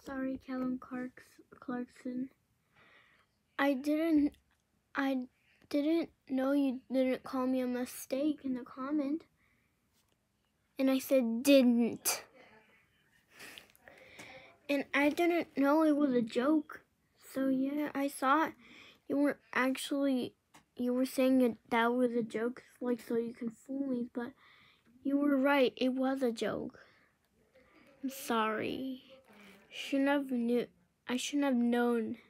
Sorry, Callum Clarkson. I didn't know you didn't call me a mistake in the comment. And I said didn't. And I didn't know it was a joke. So yeah, I thought you were saying that was a joke, like so you can fool me, but you were right, it was a joke. I'm sorry. I shouldn't have known.